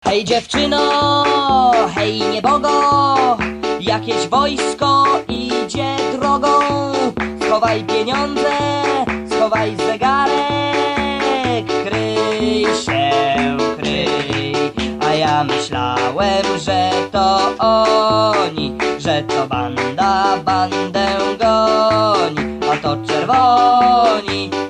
Hej dziewczyno, hej niebogo, jakieś wojsko idzie drogą. Schowaj pieniądze, schowaj zegarek, kryj się, kryj. A ja myślałem, że to oni, że to banda bandę goni, a to czerwoni.